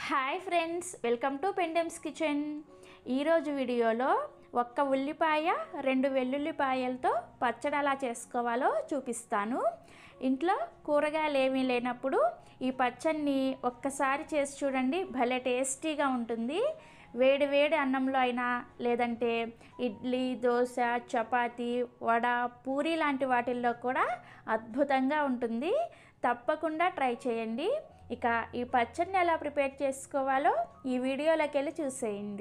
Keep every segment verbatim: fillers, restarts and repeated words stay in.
Hi friends, welcome to Pendem's kitchen. ఈరోజు వీడియోలో ఒక్క ఉల్లిపాయ రెండు వెల్లుల్లిపాయలతో పచ్చడి ఎలా చేసుకోవాలో చూపిస్తాను. ఇంట్లో కూరగాయలు ఏమీ లేనప్పుడు ఈ పచ్చడిని ఒక్కసారి చేసి చూడండి, భలే టేస్టీగా ఉంటుంది. వేడి వేడి అన్నంలో అయినా, లేదంటే ఇడ్లీ, దోశ, చపాతీ, వడ, పూరి లాంటి వాటిల్లో కూడా అద్భుతంగా ఉంటుంది. తప్పకుండా ట్రై చేయండి. ఇక ఈ పచ్చడిని ఎలా ప్రిపేర్ చేసుకోవాలో ఈ వీడియోలోకి వెళ్ళి చూసేయండి.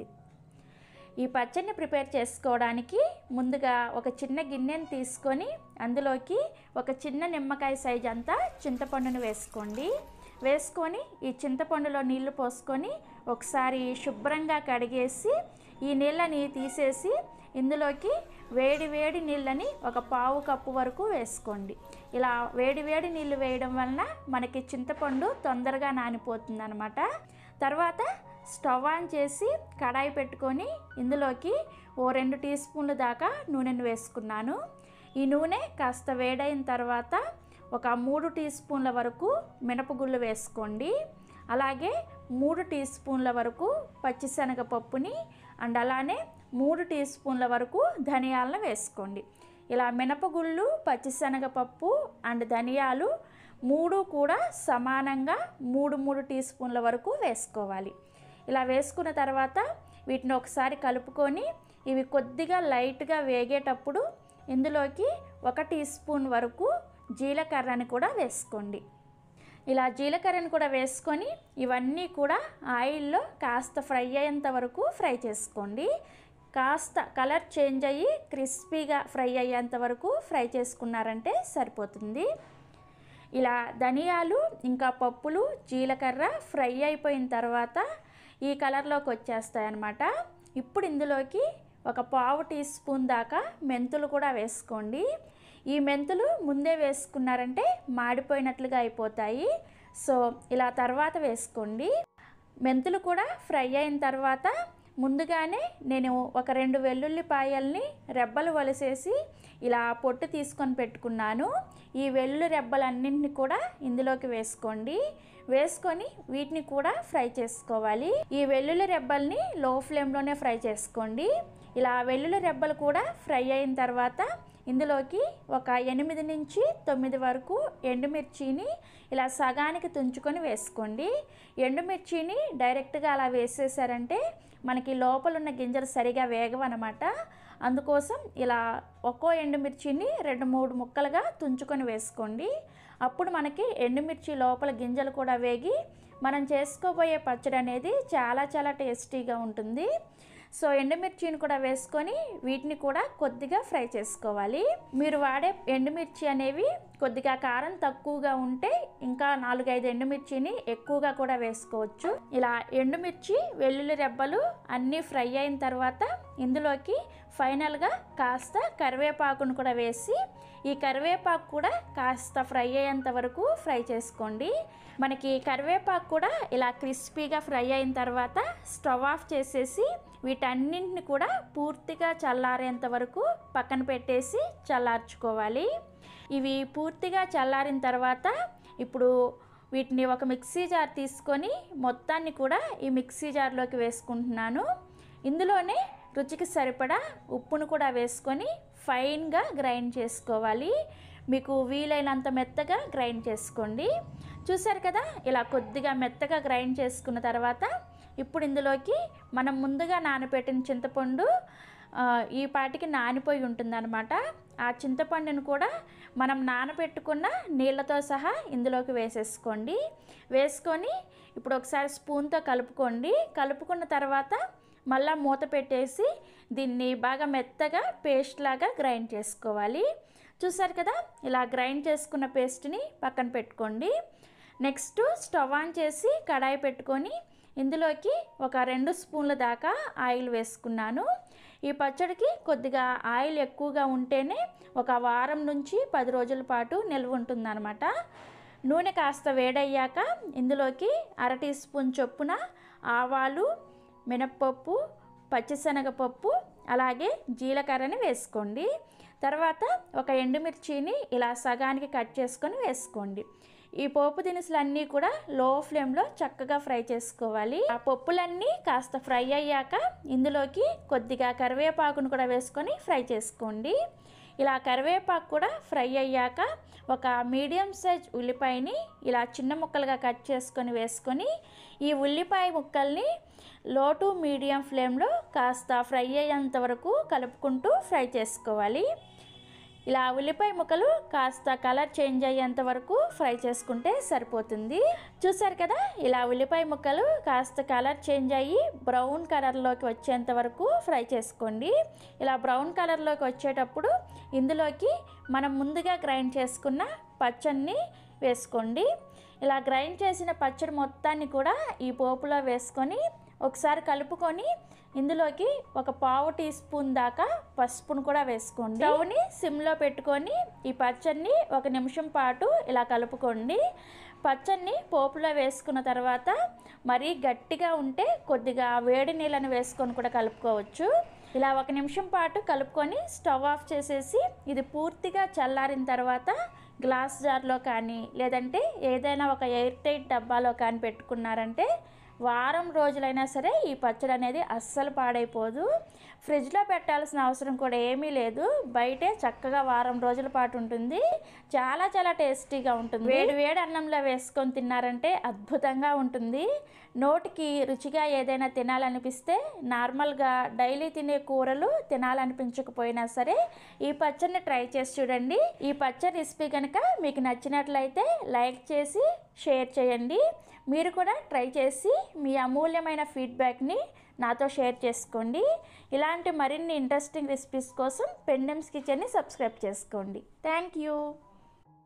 ఈ పచ్చడిని ప్రిపేర్ చేసుకోవడానికి ముందుగా ఒక చిన్న గిన్నెని తీసుకొని అందులోకి ఒక చిన్న నిమ్మకాయ సైజ్ అంతా చింతపండును వేసుకోండి. వేసుకొని ఈ చింతపండులో నీళ్లు పోసుకొని ఒకసారి శుభ్రంగా కడిగేసి ఈ నీళ్ళని తీసేసి ఇందులోకి వేడి వేడి నీళ్ళని ఒక పావు కప్పు వరకు వేసుకోండి. ఇలా వేడి వేడి నీళ్ళు వేయడం వలన మనకి చింతపండు తొందరగా నానిపోతుంది అన్నమాట. తర్వాత స్టవ్ ఆన్ చేసి కడాయి పెట్టుకొని ఇందులోకి ఓ రెండు టీ స్పూన్ల దాకా నూనెను వేసుకున్నాను. ఈ నూనె కాస్త వేడైన తర్వాత ఒక మూడు టీ స్పూన్ల వరకు మినపగుళ్ళు వేసుకోండి. అలాగే మూడు టీ స్పూన్ల వరకు పచ్చిశనగపప్పుని అండ్ అలానే మూడు టీ స్పూన్ల వరకు ధనియాలను వేసుకోండి. ఇలా మినపగుళ్ళు, పచ్చిశనగపప్పు అండ్ ధనియాలు మూడు కూడా సమానంగా మూడు మూడు టీ స్పూన్ల వరకు వేసుకోవాలి. ఇలా వేసుకున్న తర్వాత వీటిని ఒకసారి కలుపుకొని ఇవి కొద్దిగా లైట్గా వేగేటప్పుడు ఇందులోకి ఒక టీ స్పూన్ వరకు జీలకర్రని కూడా వేసుకోండి. ఇలా జీలకర్రని కూడా వేసుకొని ఇవన్నీ కూడా ఆయిల్లో కాస్త ఫ్రై అయ్యేంత వరకు ఫ్రై చేసుకోండి. కాస్త కలర్ చేంజ్ అయ్యి క్రిస్పీగా ఫ్రై అయ్యేంత వరకు ఫ్రై చేసుకున్నారంటే సరిపోతుంది. ఇలా ధనియాలు ఇంకా పప్పులు, జీలకర్ర ఫ్రై అయిపోయిన తర్వాత ఈ కలర్లోకి వచ్చేస్తాయి అన్నమాట. ఇప్పుడు ఇందులోకి ఒక పావు టీ స్పూన్ దాకా మెంతులు కూడా వేసుకోండి. ఈ మెంతులు ముందే వేసుకున్నారంటే మాడిపోయినట్లుగా అయిపోతాయి. సో ఇలా తర్వాత వేసుకోండి. మెంతులు కూడా ఫ్రై అయిన తర్వాత ముందుగానే నేను ఒక రెండు వెల్లుల్లిపాయల్ని రెబ్బలు వలిసేసి ఇలా పొట్టు తీసుకొని పెట్టుకున్నాను. ఈ వెల్లుల్లి రెబ్బలన్నింటినీ కూడా ఇందులోకి వేసుకోండి. వేసుకొని వీటిని కూడా ఫ్రై చేసుకోవాలి. ఈ వెల్లుల్లి రెబ్బల్ని లో ఫ్లేమ్లోనే ఫ్రై చేసుకోండి. ఇలా వెల్లుల్లి రెబ్బలు కూడా ఫ్రై అయిన తర్వాత ఇందులోకి ఒక ఎనిమిది నుంచి తొమ్మిది వరకు ఎండుమిర్చిని ఇలా సగానికి తుంచుకొని వేసుకోండి. ఎండుమిర్చిని డైరెక్ట్గా అలా వేసేసారంటే మనకి లోపల ఉన్న గింజలు సరిగా వేగవన్నమాట. అందుకోసం ఇలా ఒక్కో ఎండుమిర్చిని రెండు మూడు ముక్కలుగా తుంచుకొని వేసుకోండి. అప్పుడు మనకి ఎండుమిర్చి లోపల గింజలు కూడా వేగి మనం చేసుకోబోయే పచ్చడి అనేది చాలా చాలా టేస్టీగా ఉంటుంది. సో ఎండుమిర్చిని కూడా వేసుకొని వీటిని కూడా కొద్దిగా ఫ్రై చేసుకోవాలి. మీరు వాడే ఎండుమిర్చి అనేవి కొద్దిగా కారం తక్కువగా ఉంటే ఇంకా నాలుగైదు ఎండుమిర్చిని ఎక్కువగా కూడా వేసుకోవచ్చు. ఇలా ఎండుమిర్చి, వెల్లుల్లి రెబ్బలు అన్నీ ఫ్రై అయిన తర్వాత ఇందులోకి ఫైనల్గా కాస్త కరివేపాకును కూడా వేసి ఈ కరివేపాకు కూడా కాస్త ఫ్రై అయ్యేంత వరకు ఫ్రై చేసుకోండి. మనకి కరివేపాకు కూడా ఇలా క్రిస్పీగా ఫ్రై అయిన తర్వాత స్టవ్ ఆఫ్ చేసేసి వీటన్నింటిని కూడా పూర్తిగా చల్లారేంత వరకు పక్కన పెట్టేసి చల్లార్చుకోవాలి. ఇవి పూర్తిగా చల్లారిన తర్వాత ఇప్పుడు వీటిని ఒక మిక్సీ జార్ తీసుకొని మొత్తాన్ని కూడా ఈ మిక్సీ జార్లోకి వేసుకుంటున్నాను. ఇందులోనే రుచికి సరిపడా ఉప్పును కూడా వేసుకొని ఫైన్గా గ్రైండ్ చేసుకోవాలి. మీకు వీలైనంత మెత్తగా గ్రైండ్ చేసుకోండి. చూసారు కదా, ఇలా కొద్దిగా మెత్తగా గ్రైండ్ చేసుకున్న తర్వాత ఇప్పుడు ఇందులోకి మనం ముందుగా నానబెట్టిన చింతపండు ఈ పాటికి నానిపోయి ఉంటుందన్నమాట. ఆ చింతపండును కూడా మనం నానబెట్టుకున్న నీళ్ళతో సహా ఇందులోకి వేసేసుకోండి. వేసుకొని ఇప్పుడు ఒకసారి స్పూన్తో కలుపుకోండి. కలుపుకున్న తర్వాత మళ్ళీ మూత పెట్టేసి దీన్ని బాగా మెత్తగా పేస్ట్ లాగా గ్రైండ్ చేసుకోవాలి. చూసారు కదా, ఇలా గ్రైండ్ చేసుకున్న పేస్ట్ని పక్కన పెట్టుకోండి. నెక్స్ట్ స్టవ్ ఆన్ చేసి కడాయి పెట్టుకొని ఇందులోకి ఒక రెండు స్పూన్ల దాకా ఆయిల్ వేసుకున్నాను. ఈ పచ్చడికి కొద్దిగా ఆయిల్ ఎక్కువగా ఉంటేనే ఒక వారం నుంచి పది రోజుల పాటు నిల్వ ఉంటుందన్నమాట. నూనె కాస్త వేడయ్యాక ఇందులోకి అర టీ స్పూన్ చొప్పున ఆవాలు, మినప్పప్పు, పచ్చిశనగపప్పు అలాగే జీలకర్రని వేసుకోండి. తర్వాత ఒక ఎండుమిర్చిని ఇలా సగానికి కట్ చేసుకొని వేసుకోండి. ఈ పోపు దినుసులన్నీ కూడా లో ఫ్లేమ్లో చక్కగా ఫ్రై చేసుకోవాలి. ఆ పప్పులన్నీ కాస్త ఫ్రై అయ్యాక ఇందులోకి కొద్దిగా కరివేపాకును కూడా వేసుకొని ఫ్రై చేసుకోండి. ఇలా కరివేపాకు కూడా ఫ్రై అయ్యాక ఒక మీడియం సైజ్ ఉల్లిపాయని ఇలా చిన్న ముక్కలుగా కట్ చేసుకొని వేసుకొని ఈ ఉల్లిపాయ ముక్కల్ని లో టు మీడియం ఫ్లేమ్లో కాస్త ఫ్రై అయ్యేంత వరకు కలుపుకుంటూ ఫ్రై చేసుకోవాలి. ఇలా ఉల్లిపాయ ముక్కలు కాస్త కలర్ చేంజ్ అయ్యేంత వరకు ఫ్రై చేసుకుంటే సరిపోతుంది. చూసారు కదా, ఇలా ఉల్లిపాయ ముక్కలు కాస్త కలర్ చేంజ్ అయ్యి బ్రౌన్ కలర్లోకి వచ్చేంత వరకు ఫ్రై చేసుకోండి. ఇలా బ్రౌన్ కలర్లోకి వచ్చేటప్పుడు ఇందులోకి మనం ముందుగా గ్రైండ్ చేసుకున్న పచ్చడిని వేసుకోండి. ఇలా గ్రైండ్ చేసిన పచ్చడి మొత్తాన్ని కూడా ఈ పోపులో వేసుకొని ఒకసారి కలుపుకొని ఇందులోకి ఒక పావు టీ స్పూన్ దాకా పసుపును కూడా వేసుకోండి. స్టవ్ని సిమ్లో పెట్టుకొని ఈ పచ్చడిని ఒక నిమిషం పాటు ఇలా కలుపుకోండి. పచ్చడిని పోపులో వేసుకున్న తర్వాత మరీ గట్టిగా ఉంటే కొద్దిగా వేడి నీళ్ళని వేసుకొని కూడా కలుపుకోవచ్చు. ఇలా ఒక నిమిషం పాటు కలుపుకొని స్టవ్ ఆఫ్ చేసేసి ఇది పూర్తిగా చల్లారిన తర్వాత గ్లాస్ జార్లో కానీ లేదంటే ఏదైనా ఒక ఎయిర్ టైట్ డబ్బాలో కానీ పెట్టుకున్నారంటే వారం రోజులైనా సరే ఈ పచ్చడి అనేది అస్సలు పాడైపోదు. ఫ్రిడ్జ్లో పెట్టాల్సిన అవసరం కూడా ఏమీ లేదు. బయటే చక్కగా వారం రోజుల పాటు ఉంటుంది. చాలా చాలా టేస్టీగా ఉంటుంది. వేడి వేడి అన్నంలో వేసుకొని తిన్నారంటే అద్భుతంగా ఉంటుంది. నోటికి రుచిగా ఏదైనా తినాలనిపిస్తే నార్మల్గా డైలీ తినే కూరలు తినాలనిపించకపోయినా సరే ఈ పచ్చడిని ట్రై చేసి చూడండి. ఈ పచ్చడి రెసిపీ కనుక మీకు నచ్చినట్లయితే లైక్ చేసి షేర్ చేయండి. మీరు కూడా ట్రై చేసి మీ అమూల్యమైన ఫీడ్బ్యాక్ని నాతో షేర్ చేసుకోండి. ఇలాంటి మరిన్ని ఇంట్రెస్టింగ్ రెసిపీస్ కోసం పెండెమ్స్ కిచెన్ని సబ్స్క్రైబ్ చేసుకోండి. Thank you.